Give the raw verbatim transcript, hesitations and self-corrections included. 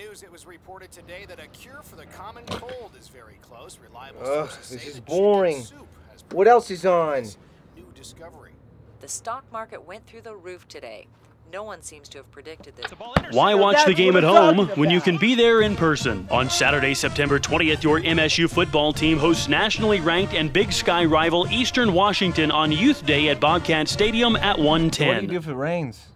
news, it was reported today that a cure for the common cold is very close. Reliable Ugh, sources this say is that boring. chicken soup has What else is on? new discovery. The stock market went through the roof today. No one seems to have predicted this. Why watch That's the game what at I'm home talking when you about. can be there in person? On Saturday, September twentieth, your M S U football team hosts nationally ranked and Big Sky rival Eastern Washington on Youth Day at Bobcat Stadium at one What do you ten. do if it rains?